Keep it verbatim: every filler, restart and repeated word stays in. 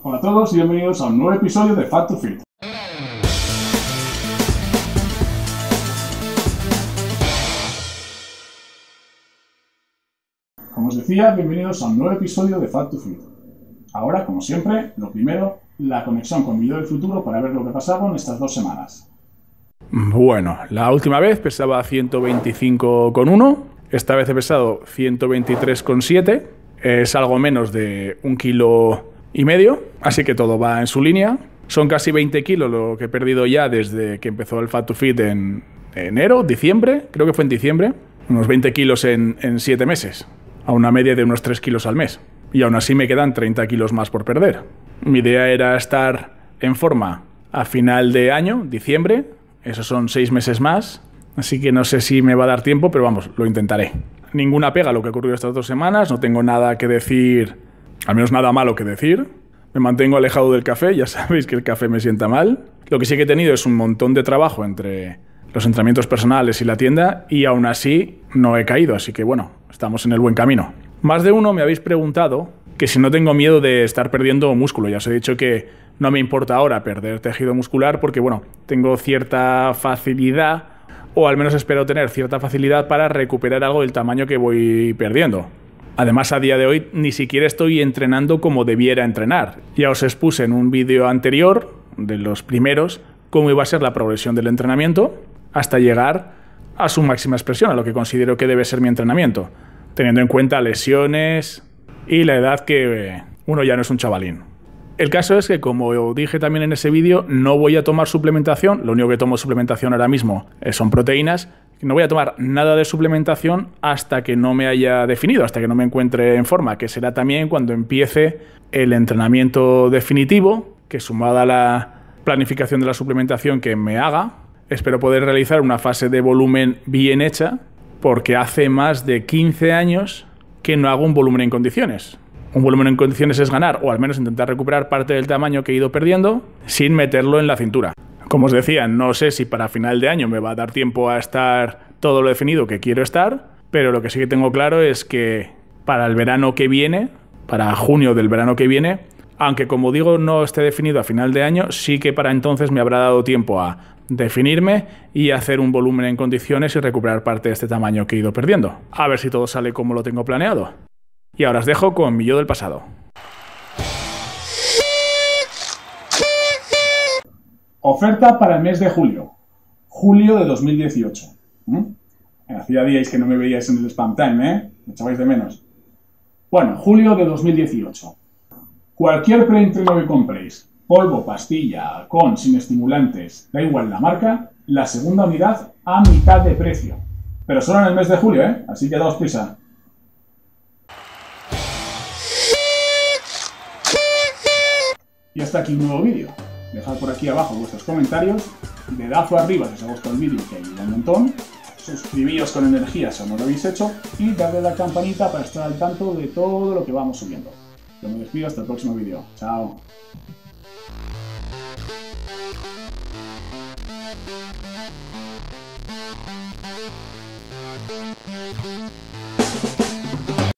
Hola a todos y bienvenidos a un nuevo episodio de Fat to Fit. Como os decía, bienvenidos a un nuevo episodio de Fat to Fit. Ahora, como siempre, lo primero, la conexión con mi yo del futuro para ver lo que pasaba en estas dos semanas. Bueno, la última vez pesaba ciento veinticinco coma uno, esta vez he pesado ciento veintitrés coma siete, es algo menos de un kilo y medio, así que todo va en su línea. Son casi veinte kilos lo que he perdido ya desde que empezó el Fat to Fit en enero, diciembre, creo que fue en diciembre, unos veinte kilos en, en siete meses, a una media de unos tres kilos al mes. Y aún así me quedan treinta kilos más por perder. Mi idea era estar en forma a final de año, diciembre, esos son seis meses más, así que no sé si me va a dar tiempo, pero vamos, lo intentaré. Ninguna pega a lo que ha ocurrido estas dos semanas, no tengo nada que decir, al menos nada malo que decir. Me mantengo alejado del café, ya sabéis que el café me sienta mal. Lo que sí que he tenido es un montón de trabajo entre los entrenamientos personales y la tienda, y aún así no he caído, así que bueno, estamos en el buen camino. Más de uno me habéis preguntado que si no tengo miedo de estar perdiendo músculo. Ya os he dicho que no me importa ahora perder tejido muscular porque, bueno, tengo cierta facilidad, o al menos espero tener cierta facilidad para recuperar algo del tamaño que voy perdiendo. Además, a día de hoy ni siquiera estoy entrenando como debiera entrenar. Ya os expuse en un vídeo anterior, de los primeros, cómo iba a ser la progresión del entrenamiento hasta llegar a su máxima expresión, a lo que considero que debe ser mi entrenamiento, teniendo en cuenta lesiones y la edad que uno ya no es un chavalín. El caso es que, como dije también en ese vídeo, no voy a tomar suplementación. Lo único que tomo suplementación ahora mismo son proteínas. No voy a tomar nada de suplementación hasta que no me haya definido, hasta que no me encuentre en forma, que será también cuando empiece el entrenamiento definitivo, que sumada a la planificación de la suplementación que me haga, espero poder realizar una fase de volumen bien hecha, porque hace más de quince años que no hago un volumen en condiciones. Un volumen en condiciones es ganar, o al menos intentar recuperar parte del tamaño que he ido perdiendo, sin meterlo en la cintura. Como os decía, no sé si para final de año me va a dar tiempo a estar todo lo definido que quiero estar, pero lo que sí que tengo claro es que para el verano que viene, para junio del verano que viene, aunque como digo no esté definido a final de año, sí que para entonces me habrá dado tiempo a definirme y hacer un volumen en condiciones y recuperar parte de este tamaño que he ido perdiendo. A ver si todo sale como lo tengo planeado. Y ahora os dejo con mi yo del pasado. Oferta para el mes de julio. Julio de dos mil dieciocho. ¿Mm? Hacía días que no me veíais en el spam time, ¿eh? Me echabais de menos. Bueno, julio de dos mil dieciocho. Cualquier preentreno que compréis, polvo, pastilla, con, sin estimulantes, da igual la marca, la segunda unidad a mitad de precio. Pero solo en el mes de julio, ¿eh? Así que daos prisa. Y hasta aquí un nuevo vídeo. Dejad por aquí abajo vuestros comentarios, dedazo arriba si os ha gustado el vídeo, que ayuda un montón, suscribíos con energía si aún no lo habéis hecho, y darle a la campanita para estar al tanto de todo lo que vamos subiendo. Yo me despido hasta el próximo vídeo. Chao. Thank you.